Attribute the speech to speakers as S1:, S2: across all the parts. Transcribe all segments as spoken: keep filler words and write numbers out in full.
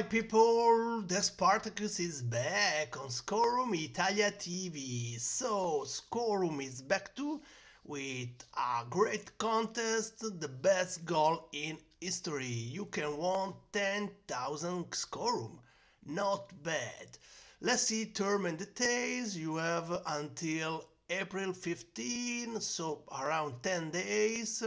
S1: people, the Spartacus is back on Scoreroom Italia T V. So Scoreroom is back too with a great contest, the best goal in history. You can win ten thousand Scoreroom. Not bad. Let's see term and details. You have until April fifteenth, so around ten days.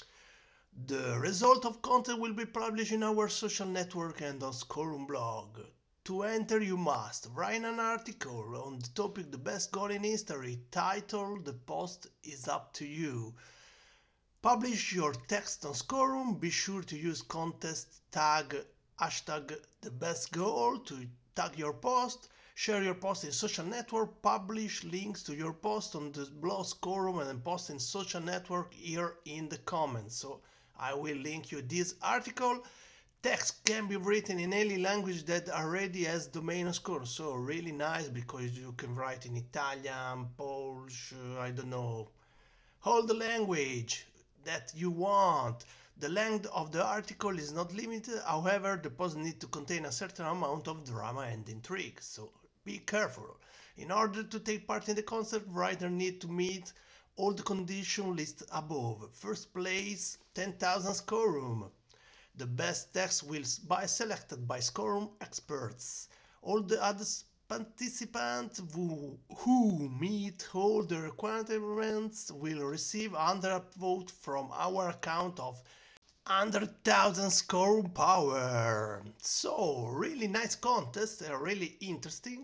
S1: The result of content will be published in our social network and on Scoreroom blog. To enter you must write an article on the topic the best goal in history. Title the post is up to you. Publish your text on Scoreroom. Be sure to use contest tag hashtag the best goal to tag your post. Share your post in social network. Publish links to your post on the blog Scoreroom and post in social network here in the comments. So I will link you this article. Text can be written in any language that already has domain on Scoreroom. So really nice because you can write in Italian, Polish, I don't know, all the language that you want. The length of the article is not limited. However, the post needs to contain a certain amount of drama and intrigue. So be careful. In order to take part in the contest, writer need to meet all the conditions listed above. First place, ten thousand Scoreroom. The best text will be selected by Scoreroom experts. All the other participants who, who meet all the requirements will receive one hundred votes from our account of one hundred thousand Scoreroom power. So, really nice contest and really interesting.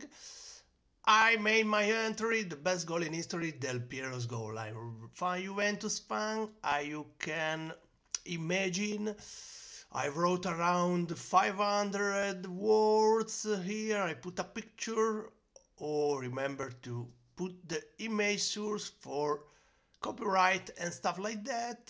S1: I made my entry, the best goal in history, Del Piero's goal. I'm fan Juventus fan, I, you can imagine. I wrote around five hundred words here, I put a picture, or remember to put the image source for copyright and stuff like that,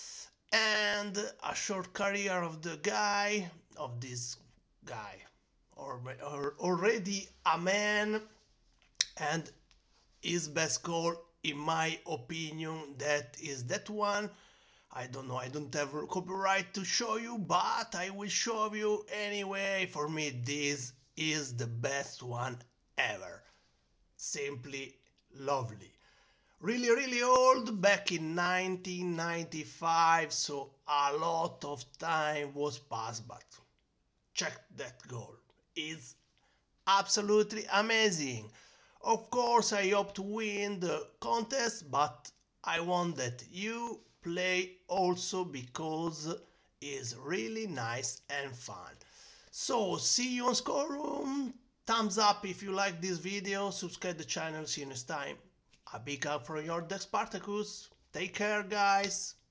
S1: and a short career of the guy, of this guy, or, or already a man, and his best goal, in my opinion, that is that one. I don't know, I don't have copyright to show you, but I will show you anyway. For me, this is the best one ever. Simply lovely. Really, really old, back in nineteen ninety-five, so a lot of time was passed, but check that goal. It's absolutely amazing. Of course, I hope to win the contest, but I want that you play also because it's really nice and fun. So, see you on Scoreroom. Thumbs up if you like this video. Subscribe the channel. See you next time. A big hug from your The Spartacus. Take care, guys.